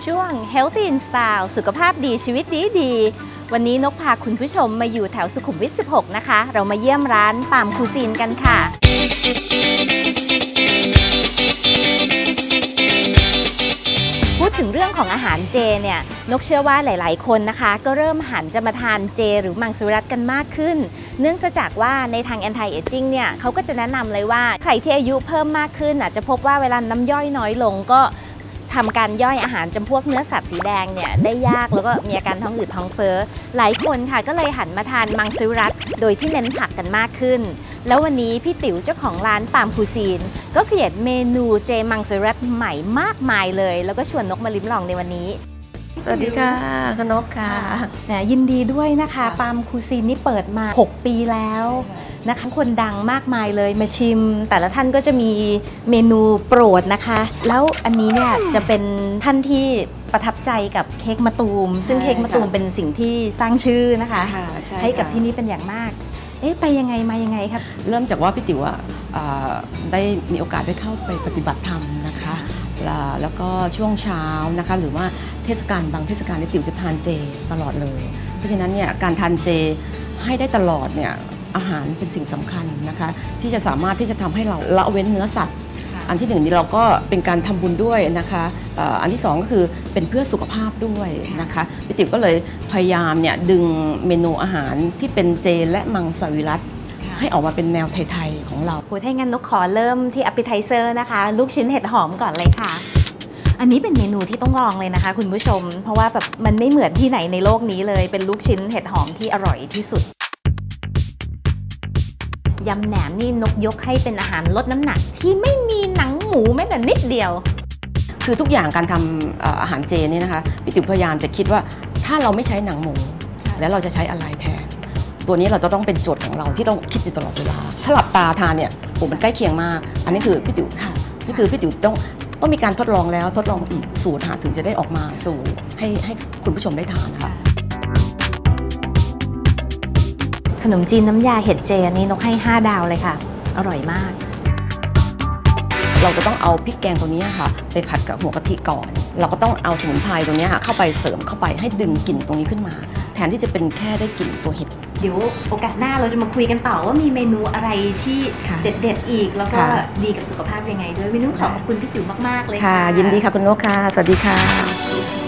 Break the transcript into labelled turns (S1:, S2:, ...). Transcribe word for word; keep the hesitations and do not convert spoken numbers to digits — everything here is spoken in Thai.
S1: ช่วง Healthy in Style สุขภาพดีชีวิตดีดีวันนี้นกพาคุณผู้ชมมาอยู่แถวสุขุมวิทสิบหกนะคะเรามาเยี่ยมร้านปามคูซีนกันค่ะพูดถึงเรื่องของอาหารเจเนี่ยนกเชื่อว่าหลายๆคนนะคะก็เริ่มหันจะมาทานเจหรือมังสวิรัติกันมากขึ้นเนื่องจากว่าในทาง anti aging เนี่ยเขาก็จะแนะนำเลยว่าใครที่อายุเพิ่มมากขึ้นอาจจะพบว่าเวลาน้ำย่อยน้อยลงก็ทำการย่อยอาหารจำพวกเนื้อสัตว์สีแดงเนี่ยได้ยากแล้วก็มีอาการท้องอืดท้องเฟ้อหลายคนค่ะก็เลยหันมาทานมังสวิรัติโดยที่เน้นผักกันมากขึ้นแล้ววันนี้พี่ติ๋วเจ้าของร้านปามคูซีนก็เขียนเมนูเจมังสวิรัติใหม่มากมายเลยแล้วก็ชวนนกมาลิ้มลองในวันนี้
S2: สวัสดีค่ะคุณนกค่ะ
S1: ยินดีด้วยนะคะปามคูซีนนี่เปิดมาหกปีแล้วนะคะคนดังมากมายเลยมาชิมแต่ละท่านก็จะมีเมนูโปรดนะคะแล้วอันนี้เนี่ยจะเป็นท่านที่ประทับใจกับเค้กมะตูมซึ่งเค้กมะตูมเป็นสิ่งที่สร้างชื่อนะคะให้กับที่นี่เป็นอย่างมากเอ๊ะไปยังไงมายังไงครับ
S2: เริ่มจากว่าพี่ติ๋วได้มีโอกาสได้เข้าไปปฏิบัติธรรมนะคะแล้วก็ช่วงเช้านะคะหรือว่าเทศกาลบางเทศกาลนี่ติ๋วจะทานเจตลอดเลยเพราะฉะนั้นเนี่ยการทานเจให้ได้ตลอดเนี่ยอาหารเป็นสิ่งสำคัญนะคะที่จะสามารถที่จะทำให้เราละเว้นเนื้อสัตว์อันที่หนึ่งนี่เราก็เป็นการทำบุญด้วยนะคะอันที่สองก็คือเป็นเพื่อสุขภาพด้วยนะคะพี่ติ๋วก็เลยพยายามเนี่ยดึงเมนูอาหารที่เป็นเจและมังสวิรัติให้ออกมาเป็นแนวไทยๆของเรา
S1: โหถ้างั้นนกขอเริ่มที่ appetizer นะคะลูกชิ้นเห็ดหอมก่อนเลยค่ะอันนี้เป็นเมนูที่ต้องลองเลยนะคะคุณผู้ชมเพราะว่าแบบมันไม่เหมือนที่ไหนในโลกนี้เลยเป็นลูกชิ้นเห็ดหอมที่อร่อยที่สุดยำแหนมนี่นกยกให้เป็นอาหารลดน้ำหนักที่ไม่มีหนังหมูแม้แต่นิดเดียว
S2: คือทุกอย่างการทำอาหารเจนี่นะคะพี่ติ๋วพยายามจะคิดว่าถ้าเราไม่ใช้หนังหมูแล้วเราจะใช้อะไรแทนตัวนี้เราจะต้องเป็นโจทย์ของเราที่ต้องคิดอยู่ตลอดเวลาถ้าหลับตาทานเนี่ยผมมันใกล้เคียงมากอันนี้คือพี่ติ๋วค่ะนี่คือพี่ติ๋วต้องต้องมีการทดลองแล้วทดลองอีกสูตรหาถึงจะได้ออกมาสู่ให้ให้คุณผู้ชมได้ทานนะคะ
S1: ขนมจีนน้ำยาเห็ดเจอันนี้นกให้ห้าดาวเลยค่ะอร่อยมาก
S2: เราจะต้องเอาพริกแกงตัวนี้ค่ะไปผัดกับหัวกะทิก่อนเราก็ต้องเอาสมุนไพรตรงนี้ค่ะเข้าไปเสริมเข้าไปให้ดึงกลิ่นตรงนี้ขึ้นมาแทนที่จะเป็นแค่ได้กลิ่นตัวเห็ด
S1: เดี๋ยวโอกาสหน้าเราจะมาคุยกันต่อว่ามีเมนูอะไรที่เด็ดๆอีกแล้วก็ดีกับสุขภาพยังไงด้วยวันนี้ขอขอบคุณพี่ติ๋วมากๆเลย
S2: ค่ะยินดีค่ะคุณนกค่ะสวัสดีค่ะ